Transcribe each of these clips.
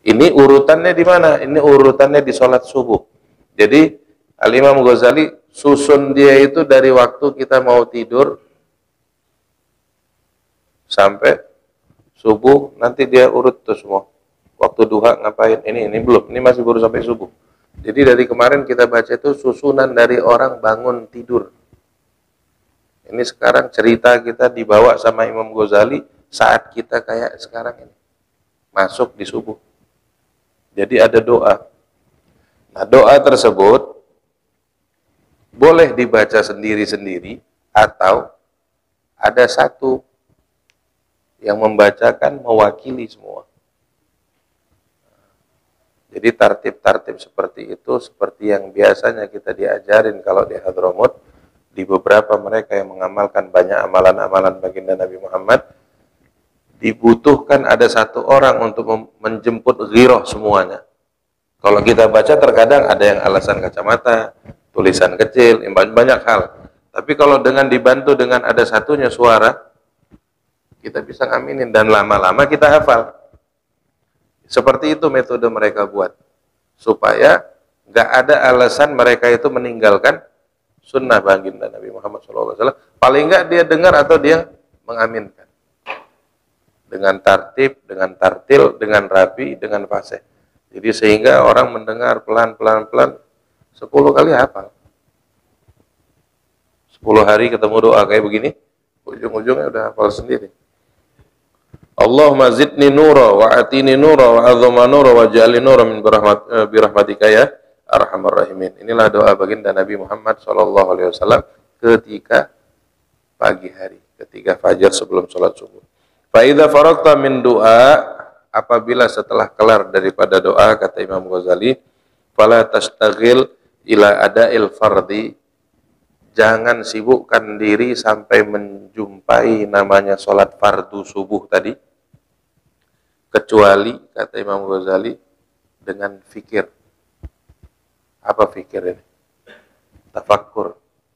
Ini urutannya di mana? Ini urutannya di sholat subuh. Jadi Al-Imam Ghazali susun dia itu dari waktu kita mau tidur sampai subuh, nanti dia urut tuh semua. Waktu duha ngapain? Ini belum. Ini masih baru sampai subuh. Jadi dari kemarin kita baca itu susunan dari orang bangun tidur. Ini sekarang cerita kita dibawa sama Imam Ghazali saat kita kayak sekarang ini. Masuk di subuh. Jadi ada doa. Nah, doa tersebut boleh dibaca sendiri-sendiri atau ada satu yang membacakan mewakili semua. Jadi tartib-tartib seperti itu seperti yang biasanya kita diajarin kalau di Hadramut, di beberapa mereka yang mengamalkan banyak amalan-amalan baginda Nabi Muhammad, dibutuhkan ada satu orang untuk menjemput ghirah semuanya. Kalau kita baca terkadang ada yang alasan kacamata, tulisan kecil, banyak hal. Tapi kalau dengan dibantu dengan ada satunya suara, kita bisa ngaminin dan lama-lama kita hafal. Seperti itu metode mereka buat. Supaya nggak ada alasan mereka itu meninggalkan sunnah baginda Nabi Muhammad SAW. Paling nggak dia dengar atau dia mengaminkan. Dengan tartib, dengan tartil, dengan rapi, dengan fasih. Jadi sehingga orang mendengar pelan-pelan 10 kali hafal. 10 hari ketemu doa kayak begini, ujung-ujungnya udah hafal sendiri. Allahumma zidni nura wa atini nura wa azama nura wa ja'alni nura min birahmatika ya arhamar rahimin. Inilah doa baginda Nabi Muhammad SAW ketika pagi hari, ketika fajar sebelum sholat subuh. Fa idza faragta min doa, apabila setelah kelar daripada doa, kata Imam Ghazali, fala tastaghil ila ada'il fardhi, jangan sibukkan diri sampai menjumpai namanya sholat fardu subuh tadi, kecuali, kata Imam Ghazali, dengan fikir. Apa fikir ini? Tafakkur.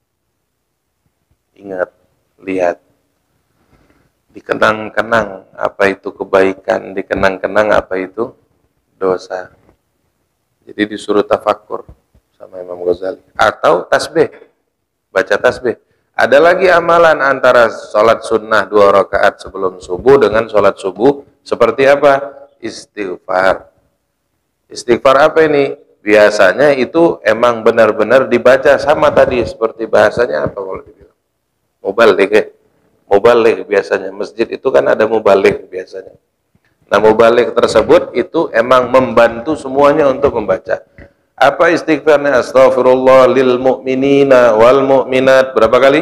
Ingat, lihat. Dikenang-kenang apa itu kebaikan, dikenang-kenang apa itu dosa. Jadi disuruh tafakkur sama Imam Ghazali. Atau tasbih, baca tasbih. Ada lagi amalan antara sholat sunnah 2 rakaat sebelum subuh dengan sholat subuh. Seperti apa? Istighfar. Istighfar apa ini? Biasanya itu emang benar-benar dibaca sama tadi. Seperti bahasanya apa kalau dibilang? Mubalik biasanya. Masjid itu kan ada mubalik biasanya. Nah, mubalik tersebut itu emang membantu semuanya untuk membaca. Apa istighfarnya? Astaghfirullah lil mu'minina wal mu'minat. Berapa kali?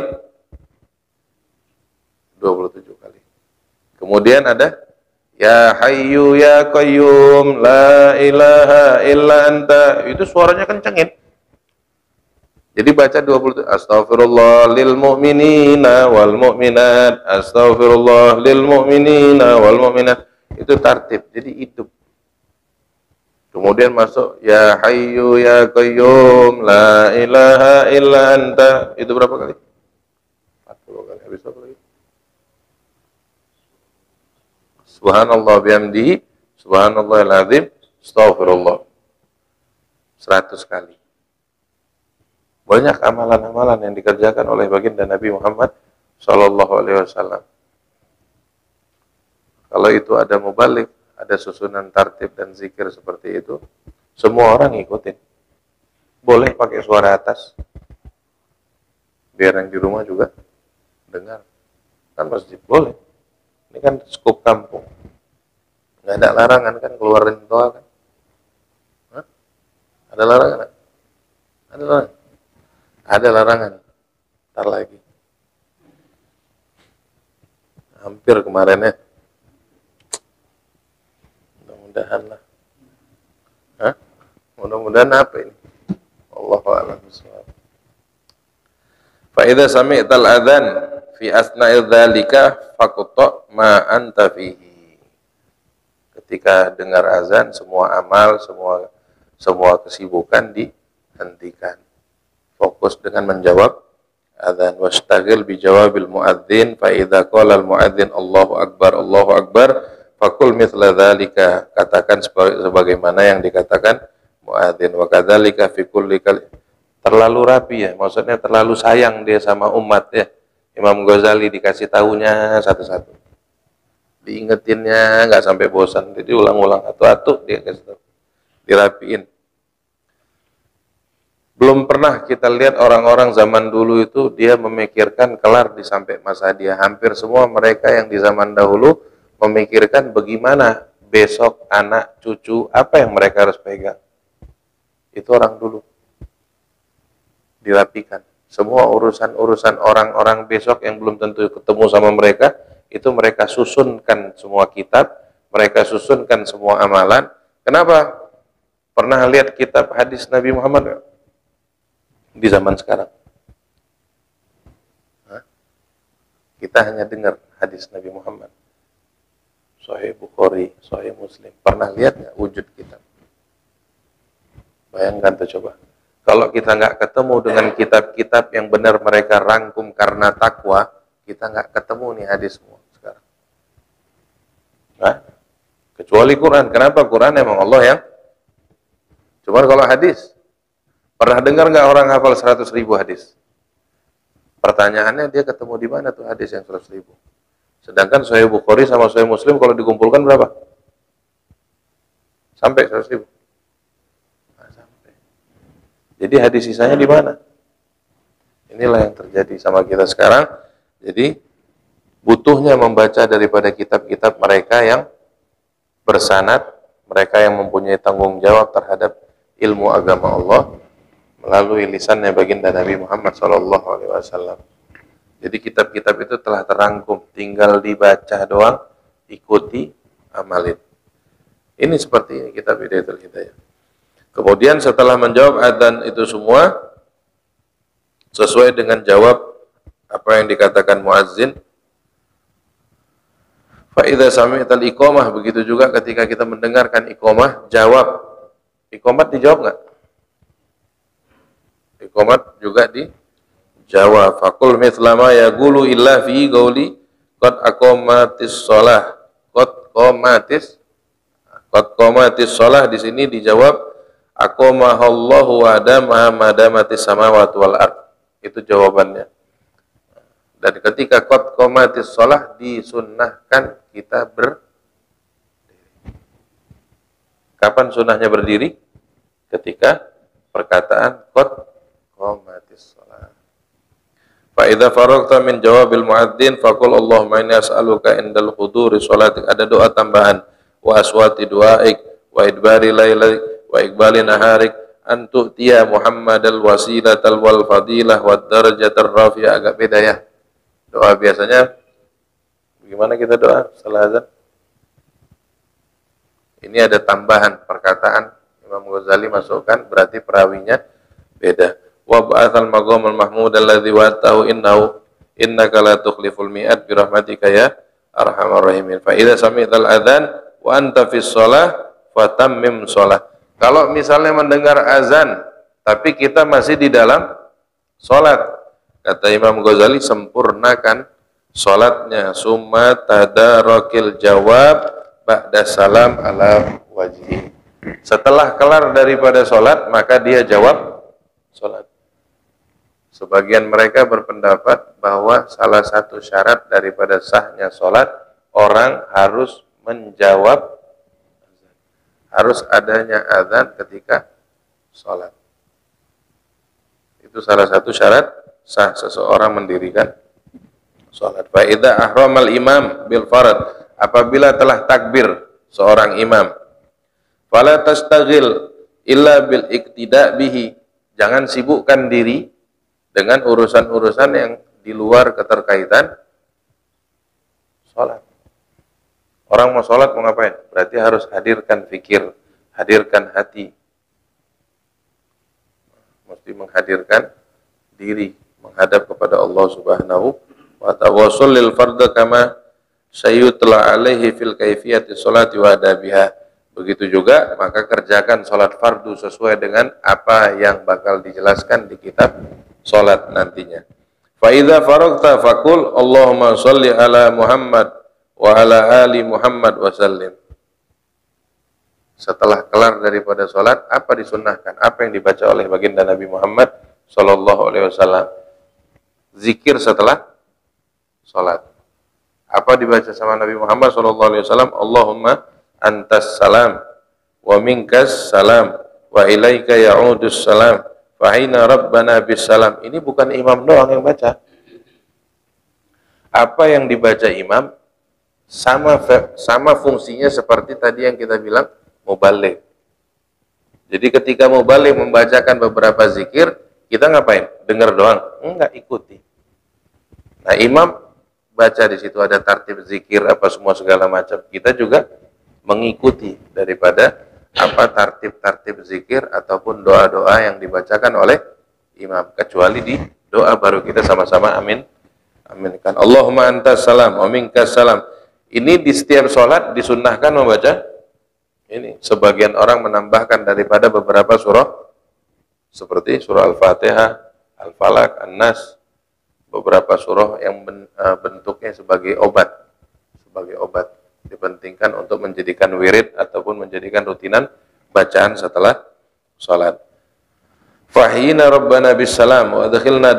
27 kali. Kemudian ada Ya Hayyu Ya Qayyum La ilaha illa anta. Itu suaranya kencengin. Jadi baca 20, Astaghfirullah lil mu'minina wal mu'minat, Astaghfirullah lil mu'minina wal mu'minat. Itu tartib, jadi hidup. Kemudian masuk Ya Hayyu Ya Qayyum La ilaha illa anta. Itu berapa kali? 40 kali. Habis berapa lagi? Subhanallah bihamdihi, Subhanallahil azim, Astaghfirullah. 100 kali. Banyak amalan-amalan yang dikerjakan oleh baginda Nabi Muhammad SAW. Kalau itu ada mubalik, ada susunan tartib dan zikir seperti itu, semua orang ngikutin. Boleh pakai suara atas, biar yang di rumah juga dengar. Kan masjid boleh. Ini kan skup kampung. Nggak ada larangan kan keluarin doa kan? Hah? Ada larangan? Ada larangan? Ada larangan. Ntar lagi. Hampir kemarin ya. Mudah-mudahan lah. Hah? Mudah-mudahan apa ini? Allahu a'lam bishawab. Fa idza sami'tal adzan fi asna'i dzalika faqta ma anta fihi. Ketika dengar azan, semua amal, semua kesibukan dihentikan. Fokus dengan menjawab adzan. Wastaghil bi jawabil muadzin fa idza qala al muadzin Allahu akbar Fakul mithla dzalika, katakan sebagaimana yang dikatakan muadzin. Wa kadzalika fi kulli terlalu rapi ya, maksudnya terlalu sayang dia sama umat ya. Imam Ghazali dikasih tahunya satu-satu, diingetinnya nggak sampai bosan, jadi ulang-ulang atu-atu dia kasih tahu, dirapiin. Belum pernah kita lihat orang-orang zaman dulu itu dia memikirkan kelar di sampai masa dia. Hampir semua mereka yang di zaman dahulu memikirkan bagaimana besok anak cucu apa yang mereka harus pegang. Itu orang dulu. Dirapikan. Semua urusan-urusan orang-orang besok yang belum tentu ketemu sama mereka, itu mereka susunkan semua kitab, mereka susunkan semua amalan. Kenapa? Pernah lihat kitab hadis Nabi Muhammad gak? Di zaman sekarang? Hah? Kita hanya dengar hadis Nabi Muhammad. Sahih Bukhari, Sahih Muslim. Pernah lihat nggak wujud kitab? Bayangkan tuh coba. Kalau kita nggak ketemu dengan kitab-kitab yang benar mereka rangkum karena takwa, kita nggak ketemu nih hadis semua sekarang. Nah, kecuali Quran. Kenapa? Quran emang Allah yang. Cuman kalau hadis, pernah dengar nggak orang hafal 100.000 hadis? Pertanyaannya dia ketemu di mana tuh hadis yang 100.000? Sedangkan Sahih Bukhari sama Sahih Muslim kalau dikumpulkan berapa? Sampai 100.000? Nah, sampai. Jadi hadis sisanya di mana? Inilah yang terjadi sama kita sekarang. Jadi butuhnya membaca daripada kitab-kitab mereka yang bersanad, mereka yang mempunyai tanggung jawab terhadap ilmu agama Allah melalui lisannya baginda Nabi Muhammad SAW. Jadi kitab-kitab itu telah terangkum, tinggal dibaca doang, ikuti, amalin. Ini seperti ini kitab Hidayatul Hidayah. Kemudian setelah menjawab adzan itu semua, sesuai dengan jawab apa yang dikatakan muazzin, fa idza sami'tal iqamah, begitu juga ketika kita mendengarkan iqamah, jawab. Iqamat dijawab enggak? Iqamat juga dijawab. Faqul mithla ma yaqulu illa fi qauli qad aqamatis shalah. Qad qamatis shalah, di sini dijawab aqamahallahu wa adama madamatis samawati wal ard. Itu jawabannya. Dan ketika qad qamatis shalah disunnahkan kita berdiri. Kapan sunnahnya berdiri? Ketika perkataan qad qamatis shalah. Fa idza faragta min jawabil muadzin faqul Allahumma inni as'aluka indal huduri sholatik. Ada doa tambahan. Wa aswati du'aik wa idbari lailik wa iqbali naharik an tu'tiya Muhammadal wasilatal wal fadilah wad darajatar rafi'ah. Agak beda ya. Doa biasanya bagaimana kita doa setelah azan? Ini ada tambahan perkataan Imam Ghazali masukkan, berarti perawinya beda. Wa ba'atsal maqamal mahmud alladzi wa'atahu innaka la tukhliful mi'ad bi rahmatika ya arhamar rahimin. Fa idza sami'tal adzan wa anta fis shalah fatammim shalah. Kalau misalnya mendengar azan tapi kita masih di dalam salat, kata Imam Ghazali, sempurnakan salatnya. Summa tadarakil jawab ba'da salam ala wajhi. Setelah kelar daripada salat, maka dia jawab salat. Sebagian mereka berpendapat bahwa salah satu syarat daripada sahnya salat, orang harus menjawab, harus adanya azan ketika salat. Itu salah satu syarat sah seseorang mendirikan salat. Fa idza ahramal imam bil farad, apabila telah takbir seorang imam, fala tastaghil illa bil iqtida bihi, jangan sibukkan diri dengan urusan-urusan yang di luar keterkaitan salat. Orang mau salat mau ngapain? Berarti harus hadirkan fikir, hadirkan hati. Mesti menghadirkan diri, menghadap kepada Allah Subhanahu wa ta'ala. Wa shallil fardha kama sayyutla alaihi fil kaifiyati sholati wa adabiha. Begitu juga maka kerjakan sholat fardu sesuai dengan apa yang bakal dijelaskan di kitab sholat nantinya. Fa idza faragta faqul Allahumma sholli ala Muhammad wa ala ali Muhammad wa sallim. Setelah kelar daripada sholat, apa disunnahkan? Apa yang dibaca oleh baginda Nabi Muhammad sallallahu alaihi wasallam? Zikir setelah sholat. Apa dibaca sama Nabi Muhammad sallallahu alaihi wasallam? Allahumma antas salam wa minkas salam wa ilaika ya'udus salam fa hina rabbana bis salam. Ini bukan imam doang yang baca. Apa yang dibaca imam sama fungsinya seperti tadi yang kita bilang mubaligh. Jadi ketika mubaligh membacakan beberapa zikir, kita ngapain? Dengar doang? Enggak, ikuti. Nah, imam baca di situ ada tartib zikir apa semua segala macam. Kita juga mengikuti daripada apa tartib-tartib zikir ataupun doa-doa yang dibacakan oleh imam. Kecuali di doa baru kita sama-sama amin. Aminkan. Allahumma antas salam wa minkas salam. Ini di setiap sholat disunnahkan membaca ini. Sebagian orang menambahkan daripada beberapa surah seperti surah Al-Fatihah, Al-Falaq, An-Nas, beberapa surah yang bentuknya sebagai obat. Sebagai obat dipentingkan untuk menjadikan wirid ataupun menjadikan rutinan bacaan setelah sholat. Fahina rabbana bisalam wa adkhilna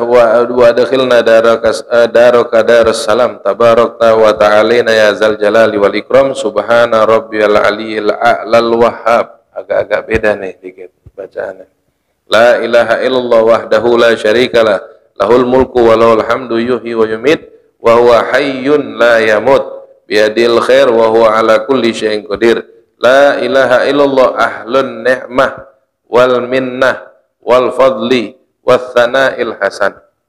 daraka daras salam tabarakta wa ta'alina ya zal jalali wal ikram subhana rabbiyal aliyil a'lal wahhab. Agak-agak beda nih dikit bacaannya. La ilaha illallah wahdahu la syarikalah lahul mulku wa lahul hamdu yuhyi wa yumit wa huwa hayyun la yamut biyadil khair wa huwa ala kulli syai'in qadir. La ilaha illallah ahlun ni'mah wal minnah wal fadli wath tsana'il hasan.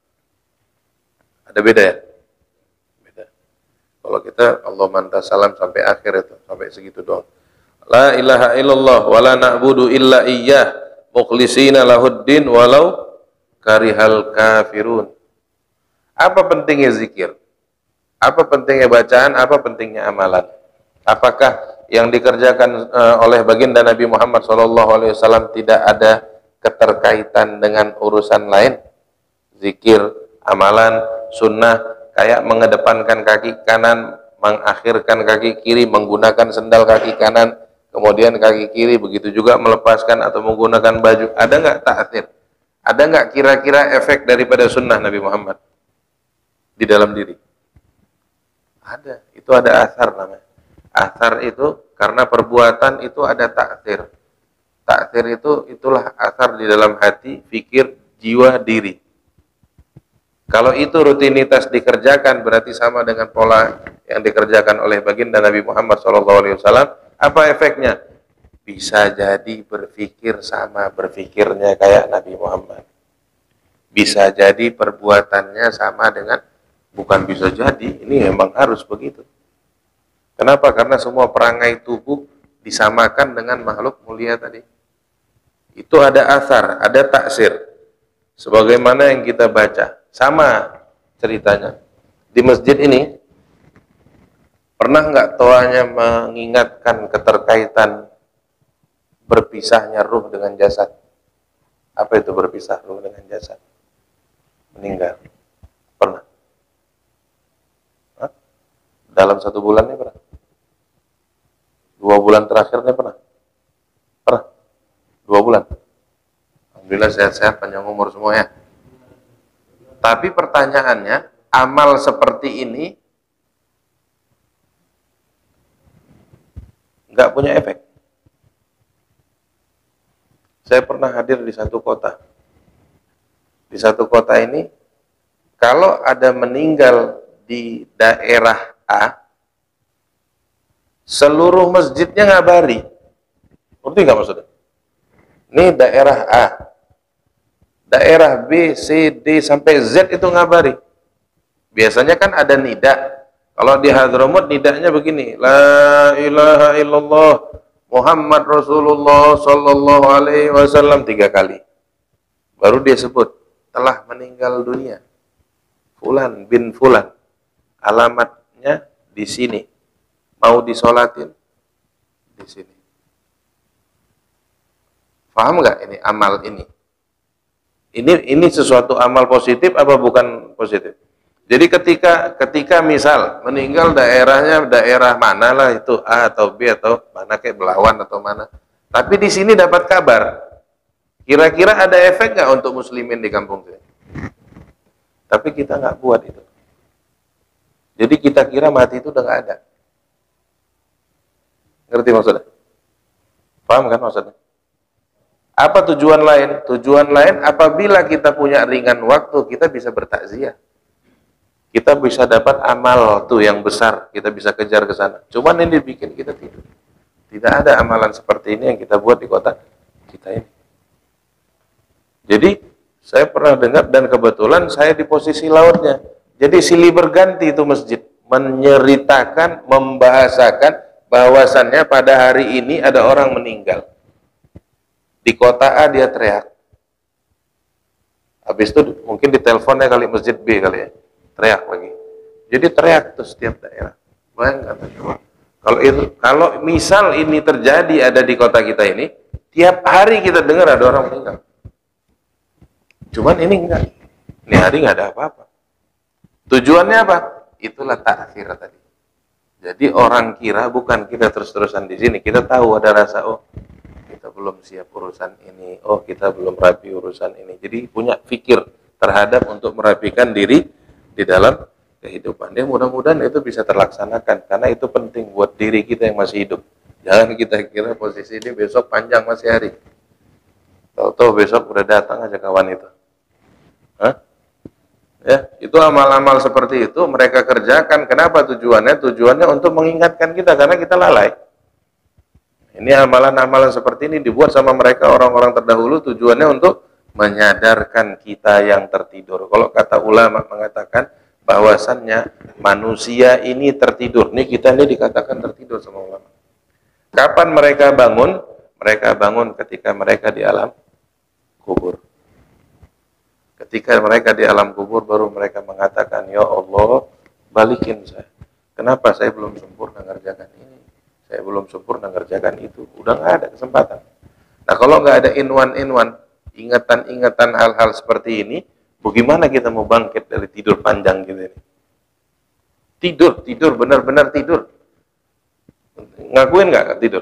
Ada beda ya? Beda. Kalau kita Allahumma antas salam sampai akhir itu, sampai segitu doang. La ilaha illallah wa la na'budu illa iyyah mukhlisina lahuddin walau karihal kafirun. Apa pentingnya zikir? Apa pentingnya bacaan? Apa pentingnya amalan? Apakah yang dikerjakan oleh baginda Nabi Muhammad SAW tidak ada keterkaitan dengan urusan lain? Zikir, amalan, sunnah, kayak mengedepankan kaki kanan, mengakhirkan kaki kiri, menggunakan sendal kaki kanan, kemudian kaki kiri, begitu juga melepaskan atau menggunakan baju. Ada nggak ta'athir? Ada nggak kira-kira efek daripada sunnah Nabi Muhammad di dalam diri? Ada. Itu ada athar namanya. Athar itu karena perbuatan itu ada ta'athir. Ta'athir itu itulah athar di dalam hati, fikir, jiwa, diri. Kalau itu rutinitas dikerjakan berarti sama dengan pola yang dikerjakan oleh baginda Nabi Muhammad SAW. Apa efeknya? Bisa jadi berpikir sama berpikirnya kayak Nabi Muhammad. Bisa jadi perbuatannya sama dengan, bukan bisa jadi, ini memang harus begitu. Kenapa? Karena semua perangai tubuh disamakan dengan makhluk mulia tadi. Itu ada athar, ada taksir. Sebagaimana yang kita baca. Sama ceritanya. Di masjid ini, pernah nggak toanya mengingatkan keterkaitan berpisahnya ruh dengan jasad? Apa itu berpisah ruh dengan jasad? Meninggal. Pernah? Hah? Dalam 1 bulan ini pernah? 2 bulan terakhirnya pernah? Pernah? 2 bulan? Alhamdulillah sehat-sehat, panjang umur semua ya. Tapi pertanyaannya, amal seperti ini nggak punya efek. Saya pernah hadir di satu kota. Di satu kota ini, kalau ada meninggal di daerah A, seluruh masjidnya ngabari. Ngerti nggak maksudnya? Ini daerah A. Daerah B, C, D, sampai Z itu ngabari. Biasanya kan ada nida. Kalau di Hadramut nidanya begini. La ilaha illallah Muhammad Rasulullah sallallahu alaihi wasallam 3 kali. Baru dia sebut telah meninggal dunia Fulan bin Fulan. Alamatnya di sini. Mau disolatin di sini. Paham nggak ini amal ini? Ini sesuatu amal positif apa bukan positif? Jadi ketika misal meninggal daerahnya daerah mana lah itu A atau B atau mana kayak Belawan atau mana. Tapi di sini dapat kabar. Kira-kira ada efek nggak untuk muslimin di kampung sini? Tapi kita nggak buat itu. Jadi kita kira mati itu udah nggak ada. Ngerti maksudnya? Paham kan maksudnya? Apa tujuan lain? Tujuan lain apabila kita punya ringan waktu, kita bisa bertakziah. Kita bisa dapat amal tuh yang besar, kita bisa kejar ke sana. Cuman ini bikin kita tidur. Tidak ada amalan seperti ini yang kita buat di kota kita ini. Jadi saya pernah dengar dan kebetulan saya di posisi lautnya. Jadi silih berganti itu masjid menyeritakan, membahasakan bahwasannya pada hari ini ada orang meninggal. Di kota A dia teriak. Habis itu mungkin diteleponnya kali masjid B kali ya. Teriak lagi. Jadi teriak tuh setiap daerah. Bayangkan coba. Kalau misal ini terjadi ada di kota kita ini, tiap hari kita dengar ada orang meninggal. Cuman ini enggak. Ini hari enggak ada apa-apa. Tujuannya apa? Itulah ta'khir tadi. Jadi orang kira bukan kita terus-terusan di sini. Kita tahu ada rasa, oh kita belum siap urusan ini. Oh kita belum rapi urusan ini. Jadi punya pikir terhadap untuk merapikan diri di dalam kehidupan. Ya mudah-mudahan itu bisa terlaksanakan. Karena itu penting buat diri kita yang masih hidup. Jangan kita kira posisi ini besok panjang masih hari. Tahu-tahu besok udah datang aja kawan itu. Hah? Ya, itu amal-amal seperti itu mereka kerjakan. Kenapa tujuannya? Tujuannya untuk mengingatkan kita karena kita lalai. Ini amalan-amalan seperti ini dibuat sama mereka orang-orang terdahulu tujuannya untuk menyadarkan kita yang tertidur. Kalau kata ulama mengatakan bahwasannya manusia ini tertidur. Ini kita ini dikatakan tertidur sama ulama. Kapan mereka bangun? Mereka bangun ketika mereka di alam kubur. Ketika mereka di alam kubur baru mereka mengatakan, ya Allah, balikin saya. Kenapa saya belum sempurna ngerjakan ini? Saya belum sempurna ngerjakan itu. Udah nggak ada kesempatan. Nah kalau nggak ada inwan-inwan, ingatan-ingatan hal-hal seperti ini, bagaimana kita mau bangkit dari tidur panjang gitu ini? Tidur, benar-benar tidur. Ngakuin nggak tidur?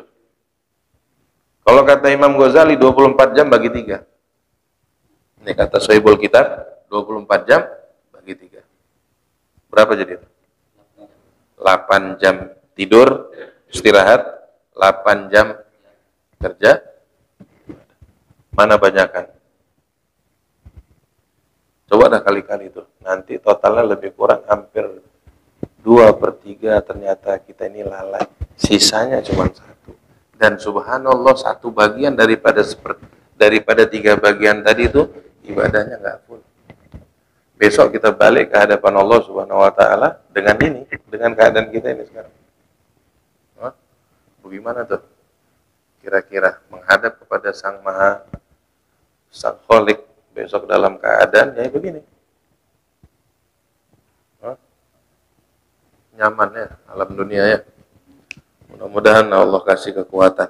Kalau kata Imam Ghazali 24 jam bagi 3. Ini kata Sohibul Kitab, 24 jam bagi 3. Berapa jadi itu? 8 jam tidur, istirahat, 8 jam kerja. Mana banyakan? Coba dah kali-kali itu. Nanti totalnya lebih kurang hampir 2/3 ternyata kita ini lalai. Sisanya cuma 1. Dan subhanallah 1 bagian daripada 3 bagian tadi itu ibadahnya nggak full. Besok kita balik ke hadapan Allah Subhanahu wa taala dengan ini, dengan keadaan kita ini sekarang. Hah? Bagaimana tuh? Kira-kira menghadap kepada Sang Maha, Sang Kholik besok dalam keadaan ya begini. Hah? Nyaman ya alam dunia ya. Mudah-mudahan Allah kasih kekuatan.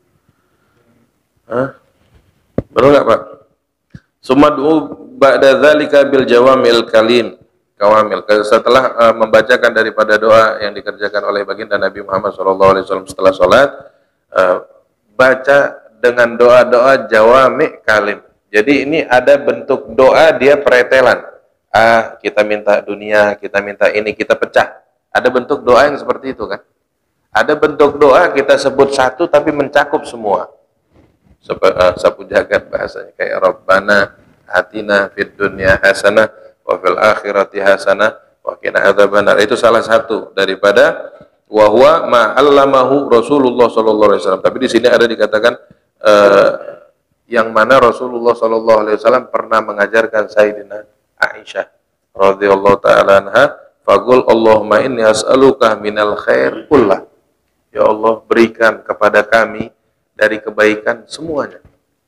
Hah? Betul nggak Pak? Sumad'u ba'da dzalika bil jawamil kalim kawamil. Setelah membacakan daripada doa yang dikerjakan oleh baginda Nabi Muhammad SAW setelah sholat, baca dengan doa-doa jawami kalim. Jadi ini ada bentuk doa dia pretelan. Kita minta dunia, kita minta ini, kita pecah. Ada bentuk doa yang seperti itu kan? Ada bentuk doa kita sebut satu tapi mencakup semua. Sapu jagat bahasanya kayak Rabbana atina fid dunya hasanah wa fil akhirati hasanah wa qina adzabannar. Itu salah satu daripada wa huwa ma 'allamahu Rasulullah sallallahu alaihi wasallam. Tapi di sini ada dikatakan yang mana Rasulullah sallallahu alaihi wasallam pernah mengajarkan Sayyidina Aisyah radhiyallahu taala anha, faqul Allahumma inni as'aluka minal khair kullah. Ya Allah, berikan kepada kami dari kebaikan semuanya.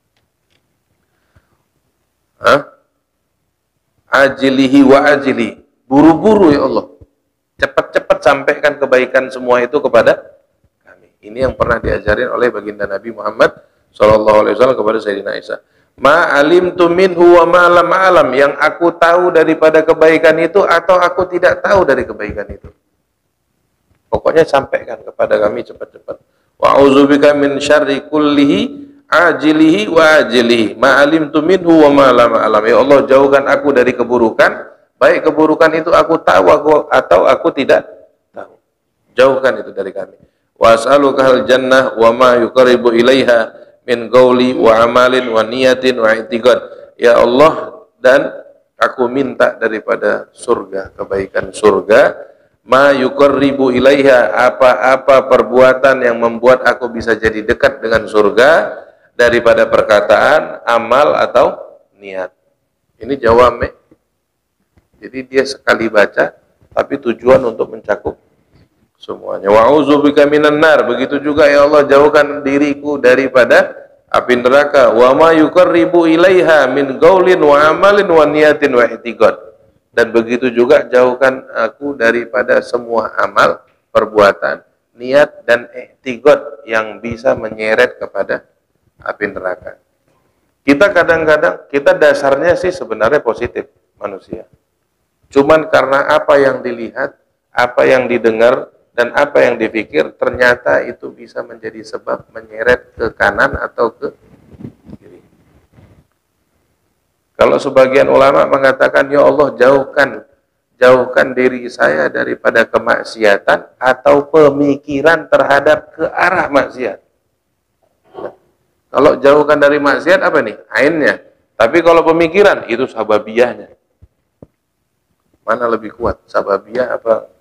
Ajilihi wa ajili. Buru-buru ya Allah. Cepat-cepat sampaikan kebaikan semua itu kepada kami. Ini yang pernah diajarin oleh baginda Nabi Muhammad SAW kepada Sayyidina Aisyah. Ma alimtu minhu wa ma lam a'lam, yang aku tahu daripada kebaikan itu atau aku tidak tahu dari kebaikan itu. Pokoknya sampaikan kepada kami cepat-cepat. Wa a'udzubika min syarri kullihi ajilihi wa ajilihi ma alimtu minhu wa ma lam a'lam. Ya Allah, jauhkan aku dari keburukan, baik keburukan itu aku tahu atau aku tidak tahu. Jauhkan itu dari kami. Wa as'aluka al jannah wa ma yuqarribu ilaiha min qauli wa amalin wa niyatin wa i'tiqad. Ya Allah, dan aku minta daripada surga, kebaikan surga, ma yuqarribu ilaiha, apa-apa perbuatan yang membuat aku bisa jadi dekat dengan surga, daripada perkataan, amal atau niat. Ini jawame. Jadi dia sekali baca tapi tujuan untuk mencakup semuanya. Wa'udzubika minan nar, begitu juga ya Allah, jauhkan diriku daripada api neraka. Wa ma yuqarribu ilaiha min qaulin wa amalin wa niyatin wa i'tiqad. Dan begitu juga jauhkan aku daripada semua amal, perbuatan, niat dan i'tiqad yang bisa menyeret kepada api neraka. Kita kadang-kadang, kita dasarnya sih sebenarnya positif manusia. Cuman karena apa yang dilihat, apa yang didengar, dan apa yang dipikir, ternyata itu bisa menjadi sebab menyeret ke kanan atau ke kiri. Kalau sebagian ulama mengatakan, ya Allah, jauhkan diri saya daripada kemaksiatan atau pemikiran terhadap ke arah maksiat. Nah, kalau jauhkan dari maksiat apa nih? Ainnya. Tapi kalau pemikiran, itu sababiyahnya. Mana lebih kuat? Sababiyah apa?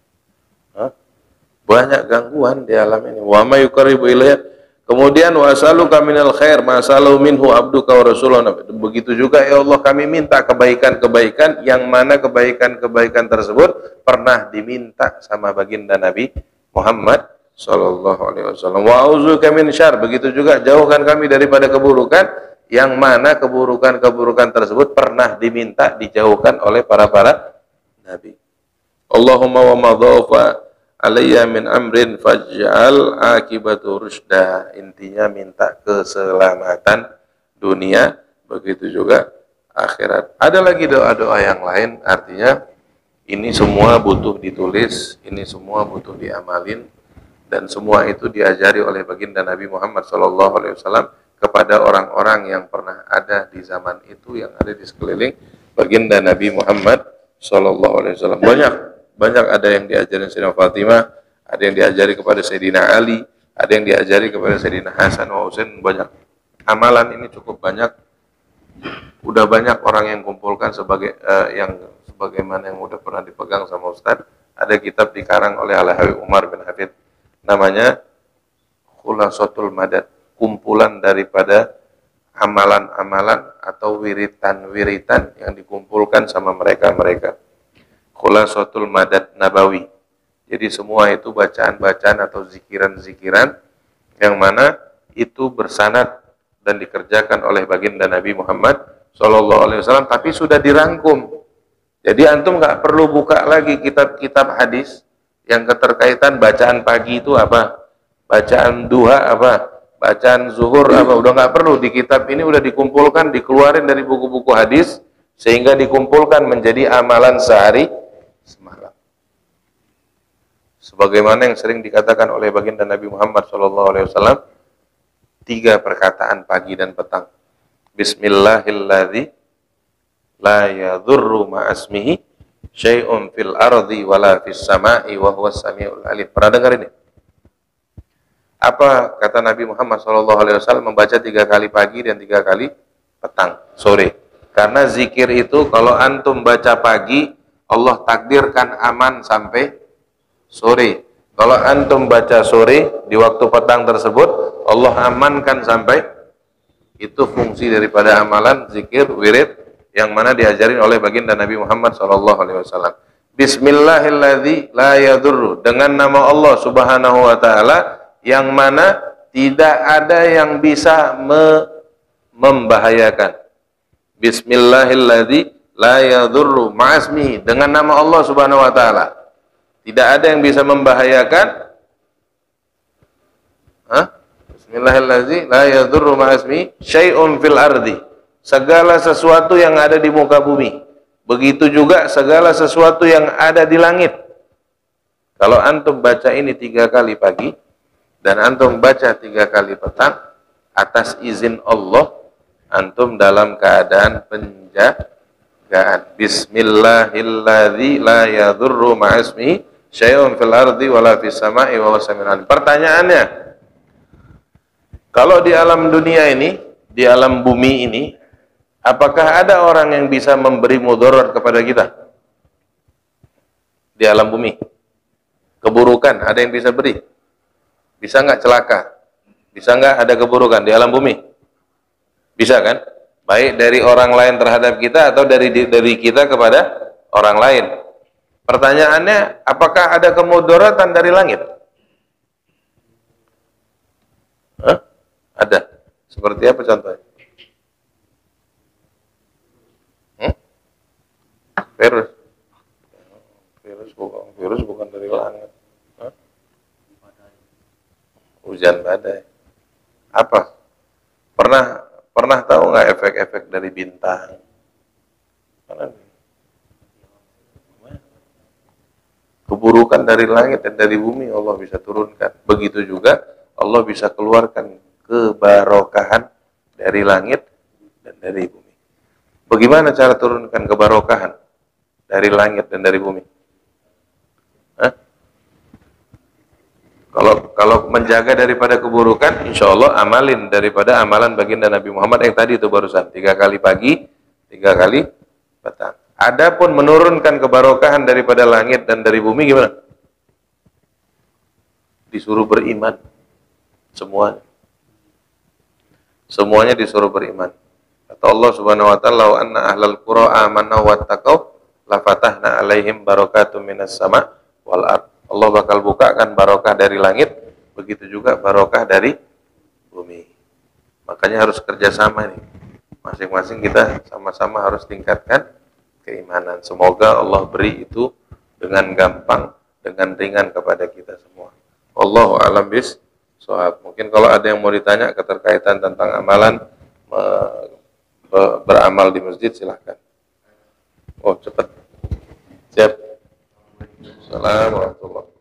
Banyak gangguan di alam ini. Wa ma yuqarribu ilayya. Kemudian wa as'aluka minal khair ma salu minhu abduka wa rasuluna. Begitu juga ya Allah, kami minta kebaikan-kebaikan yang mana kebaikan-kebaikan tersebut pernah diminta sama baginda Nabi Muhammad sallallahu alaihi wasallam. Wa a'udzubika min syarr. Begitu juga jauhkan kami daripada keburukan yang mana keburukan-keburukan tersebut pernah diminta dijauhkan oleh para nabi. Allahumma wa ma dhaufa alayya min amrin faj'al akibatu rusda. Intinya minta keselamatan dunia, begitu juga akhirat. Ada lagi doa-doa yang lain, artinya ini semua butuh ditulis, ini semua butuh diamalin, dan semua itu diajari oleh baginda Nabi Muhammad SAW kepada orang-orang yang pernah ada di zaman itu, yang ada di sekeliling baginda Nabi Muhammad SAW. Banyak ada yang diajari Sayyidina Fatimah, ada yang diajari kepada Sayyidina Ali, ada yang diajari kepada Sayyidina Hasan wa Husain. Banyak. Amalan ini cukup banyak. Udah banyak orang yang kumpulkan sebagai yang sebagaimana yang udah pernah dipegang sama Ustaz. Ada kitab dikarang oleh Al-Habib Umar bin Hafid, namanya Khulasatul Madad, kumpulan daripada amalan-amalan atau wiritan-wiritan yang dikumpulkan sama mereka-mereka. Khulasatul Madad Nabawi. Jadi semua itu bacaan-bacaan atau zikiran-zikiran yang mana itu bersanad dan dikerjakan oleh baginda Nabi Muhammad SAW, tapi sudah dirangkum. Jadi antum nggak perlu buka lagi kitab-kitab hadis yang keterkaitan bacaan pagi itu apa, bacaan duha apa, bacaan zuhur apa, udah nggak perlu. Di kitab ini udah dikumpulkan, dikeluarin dari buku-buku hadis sehingga dikumpulkan menjadi amalan sehari semalam. Sebagaimana yang sering dikatakan oleh baginda Nabi Muhammad SAW, 3 perkataan pagi dan petang. Bismillahilladzi la yadhurru ma'asmihi syai'un fil ardi wala fis sama'i wa huwas samiul alim. Pernah dengar ini? Apa kata Nabi Muhammad SAW? Membaca 3 kali pagi dan 3 kali petang, sore. Karena zikir itu kalau antum baca pagi, Allah takdirkan aman sampai sore. Kalau antum baca sore di waktu petang tersebut, Allah amankan sampai. Itu fungsi daripada amalan zikir wirid yang mana diajarin oleh baginda Nabi Muhammad SAW. Bismillahilladzi la yadurru, dengan nama Allah Subhanahu wa taala yang mana tidak ada yang bisa membahayakan. Bismillahilladzi la yadurru ma'asmihi, dengan nama Allah Subhanahu wa taala tidak ada yang bisa membahayakan. Bismillahilladzi la yadurru ma'asmihi syai'un fil ardi, segala sesuatu yang ada di muka bumi. Begitu juga segala sesuatu yang ada di langit. Kalau antum baca ini 3 kali pagi dan antum baca 3 kali petang atas izin Allah, antum dalam keadaan penjagaan. Bismillahilladzi la yadurru ma'asmihi syai'un fil ardi wala fis sama'i wa huwas samiul alim. Pertanyaannya, kalau di alam dunia ini, di alam bumi ini, apakah ada orang yang bisa memberi mudarat kepada kita? Di alam bumi. Keburukan, ada yang bisa beri? Bisa nggak celaka? Bisa nggak ada keburukan di alam bumi? Bisa kan? Baik dari orang lain terhadap kita atau dari kita kepada orang lain. Pertanyaannya, apakah ada kemudaratan dari langit? Hah? Ada. Seperti apa contohnya? Virus bukan dari langit. Hah? Hujan badai. Apa? Pernah tahu nggak efek-efek dari bintang? Keburukan dari langit dan dari bumi Allah bisa turunkan. Begitu juga Allah bisa keluarkan kebarokahan dari langit dan dari bumi. Bagaimana cara turunkan kebarokahan dari langit dan dari bumi? Hah? Kalau menjaga daripada keburukan, insya Allah amalin daripada amalan baginda Nabi Muhammad yang tadi itu barusan 3 kali pagi, 3 kali petang. Adapun menurunkan kebarokahan daripada langit dan dari bumi gimana? Disuruh beriman semuanya. Semuanya disuruh beriman. Kata Allah Subhanahu wa taala, "Wa anna ahlal qura amanu wattaqau la fatahna 'alaihim barakatum minas sama' wal ard." Allah bakal bukakan barokah dari langit, begitu juga barokah dari bumi. Makanya harus kerjasama nih. Masing-masing kita sama-sama harus tingkatkan keimanan. Semoga Allah beri itu dengan gampang, dengan ringan kepada kita semua. Wallahu a'lam bishawab. Mungkin kalau ada yang mau ditanya keterkaitan tentang amalan beramal di masjid, silahkan. Oh, cepat. Siap. Assalamualaikum warahmatullahi wabarakatuh.